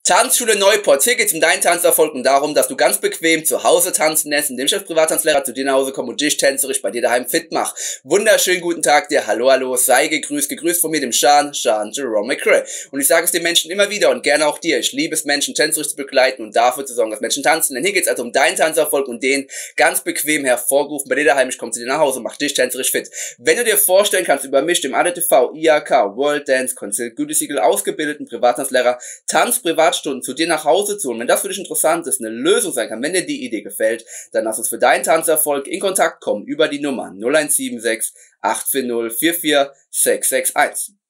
Tanzschule Neuport. Hier geht's um deinen Tanzerfolg und darum, dass du ganz bequem zu Hause tanzen lernst, indem ich als Privattanzlehrer zu dir nach Hause komme und dich tänzerisch bei dir daheim fit mache. Wunderschönen guten Tag dir. Hallo, hallo. Sei gegrüßt von mir, dem Sean Jerome McCray. Und ich sage es den Menschen immer wieder und gerne auch dir. Ich liebe es, Menschen tänzerisch zu begleiten und dafür zu sorgen, dass Menschen tanzen. Denn hier geht's also um deinen Tanzerfolg und den ganz bequem hervorgerufen bei dir daheim. Ich komme zu dir nach Hause und mach dich tänzerisch fit. Wenn du dir vorstellen kannst, über mich, dem ADTV, IHK, World Dance Council, Gütesiegel ausgebildeten Privattanzlehrer, Tanzprivatstunden zu dir nach Hause zu holen, wenn das für dich interessant ist, eine Lösung sein kann, wenn dir die Idee gefällt, dann lass uns für deinen Tanzerfolg in Kontakt kommen über die Nummer 0176 840 44 661.